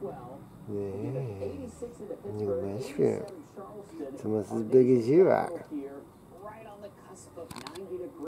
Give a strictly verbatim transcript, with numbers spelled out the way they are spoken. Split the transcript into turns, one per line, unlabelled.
Yeah. Look at my shrimp. It's almost as big as you are.